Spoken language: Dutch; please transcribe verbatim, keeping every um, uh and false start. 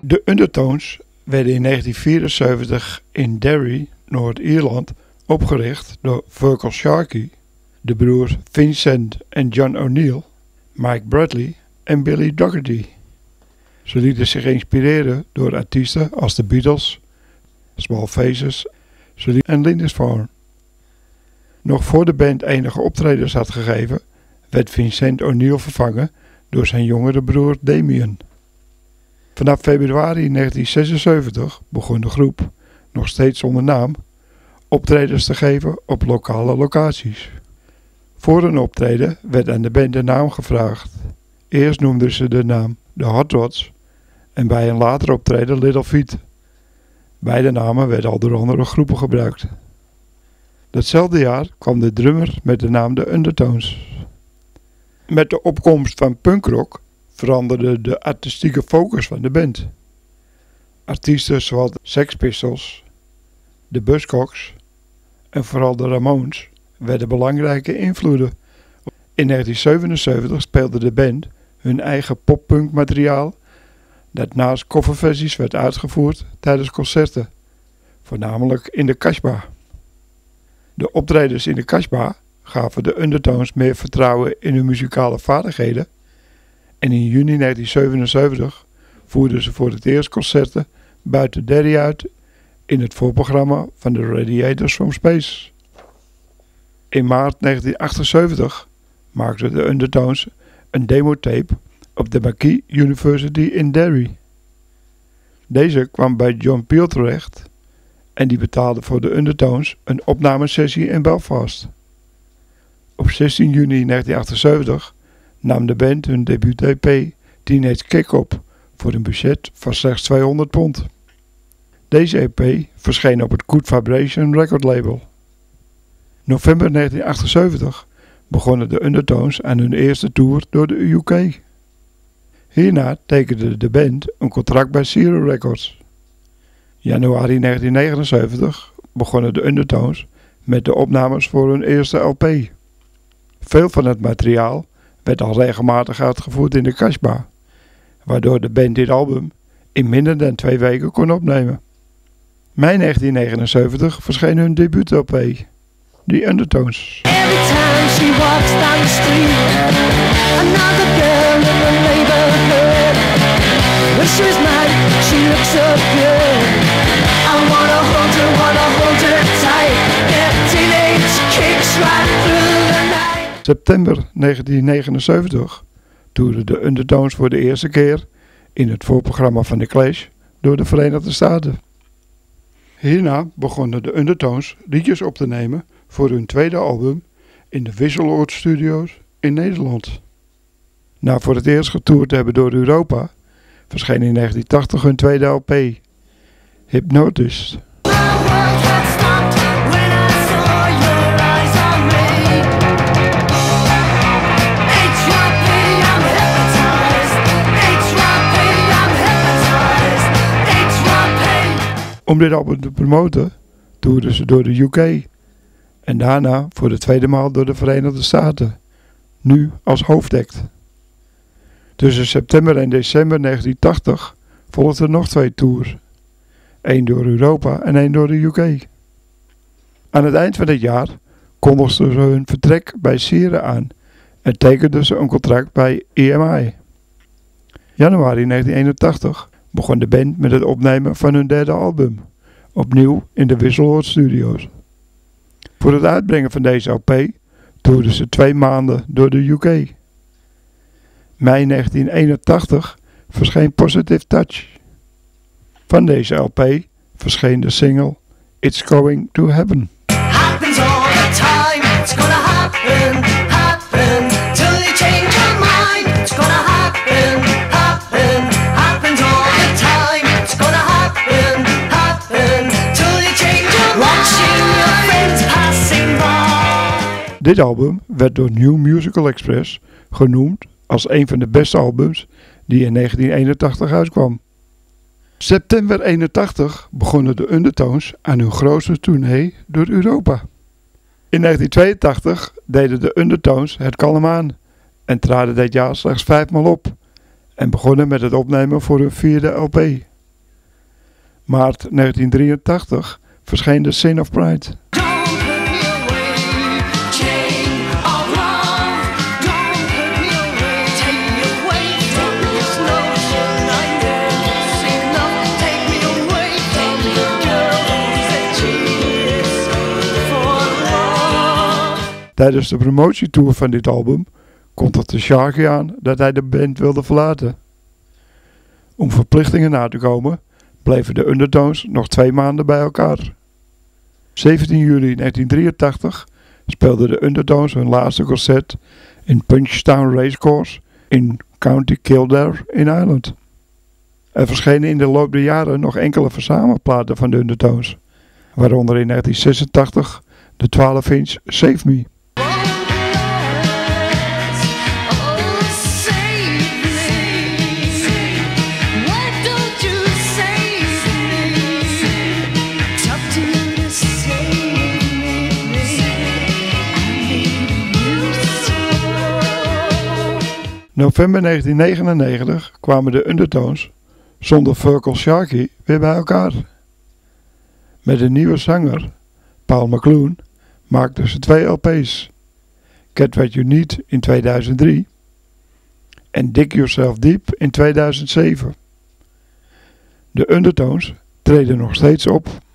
De Undertones werden in negentien vierenzeventig in Derry, Noord-Ierland, opgericht door Virgil Sharkey, de broers Vincent en John O'Neill, Mike Bradley en Billy Dougherty. Ze lieten zich inspireren door artiesten als de Beatles, Small Faces en Lindisfarne. Nog voor de band enige optredens had gegeven, werd Vincent O'Neill vervangen door zijn jongere broer Damien. Vanaf februari negentien zesenzeventig begon de groep, nog steeds zonder naam, optredens te geven op lokale locaties. Voor een optreden werd aan de band de naam gevraagd. Eerst noemden ze de naam de Hot Rods en bij een later optreden Little Feat. Beide namen werden al door andere groepen gebruikt. Datzelfde jaar kwam de drummer met de naam de Undertones. Met de opkomst van punkrock veranderde de artistieke focus van de band. Artiesten zoals de Sex Pistols, de Buzzcocks en vooral de Ramones werden belangrijke invloeden. In negentien zevenenzeventig speelde de band hun eigen poppunk materiaal dat naast coverversies werd uitgevoerd tijdens concerten, voornamelijk in de Casbah. De optredens in de Casbah gaven de Undertones meer vertrouwen in hun muzikale vaardigheden en in juni negentien zevenenzeventig voerden ze voor het eerst concerten buiten Derry uit in het voorprogramma van de Radiators from Space. In maart negentien achtenzeventig maakten de Undertones een demotape op de McGee University in Derry. Deze kwam bij John Peel terecht en die betaalde voor de Undertones een opnamesessie in Belfast. Op zestien juni negentien achtenzeventig nam de band hun debuut-E P Teenage Kick op voor een budget van slechts tweehonderd pond. Deze E P verscheen op het Good Vibration record label. November negentien achtenzeventig begonnen de Undertones aan hun eerste tour door de U K. Hierna tekende de band een contract bij Zero Records. Januari negentien negenenzeventig begonnen de Undertones met de opnames voor hun eerste L P. Veel van het materiaal werd al regelmatig uitgevoerd in de Casbah, waardoor de band dit album in minder dan twee weken kon opnemen. Mei negentien negenenzeventig verscheen hun debuut-L P, The Undertones. Every time she walks down the street, another girl in the neighborhood. When she's mad, she looks so good. I wanna hold her, wanna hold her tight. Get teenage kicks right through the night. September negentien negenenzeventig toerden de Undertones voor de eerste keer in het voorprogramma van The Clash door de Verenigde Staten. Hierna begonnen de Undertones liedjes op te nemen voor hun tweede album in de Wisseloord Studios in Nederland. Na voor het eerst getoerd te hebben door Europa, verscheen in negentien tachtig hun tweede L P, Hypnotist. Om dit album te promoten, toerden ze door de U K en daarna voor de tweede maal door de Verenigde Staten, nu als hoofdact. Tussen september en december negentien tachtig volgden nog twee tours, één door Europa en één door de U K. Aan het eind van het jaar kondigden ze hun vertrek bij Sire aan en tekenden ze een contract bij E M I. Januari negentien eenentachtig begon de band met het opnemen van hun derde album, opnieuw in de Wisseloord Studios. Voor het uitbrengen van deze L P toerden ze twee maanden door de U K. Mei negentien eenentachtig verscheen Positive Touch. Van deze L P verscheen de single It's Going to Happen. Happens all the time, it's gonna happen, happen, till you change your mind. It's gonna happen, happen, happens all the time. It's gonna happen, happen, till you change your mind. Watching your friends passing by. Dit album werd door New Musical Express genoemd als een van de beste albums die in negentien eenentachtig uitkwam. September eenentachtig begonnen de Undertones aan hun grootste tournee door Europa. In negentien tweeëntachtig deden de Undertones het kalm aan en traden dit jaar slechts vijfmaal op en begonnen met het opnemen voor hun vierde L P. maart negentien drieëntachtig verscheen The Sin of Pride. Tijdens de promotietour van dit album kondigde Sharkey aan dat hij de band wilde verlaten. Om verplichtingen na te komen bleven de Undertones nog twee maanden bij elkaar. zeventien juli negentien drieëntachtig speelden de Undertones hun laatste concert in Punchestown Racecourse in County Kildare in Ireland. Er verschenen in de loop der jaren nog enkele verzamelplaten van de Undertones, waaronder in negentien zesentachtig de twaalf inch Save Me. November negentien negenennegentig kwamen de Undertones zonder Virgil Sharkey weer bij elkaar. Met een nieuwe zanger, Paul McClune, maakten ze twee L P's, Get What You Need in tweeduizend drie en Dig Yourself Deep in tweeduizend zeven. De Undertones treden nog steeds op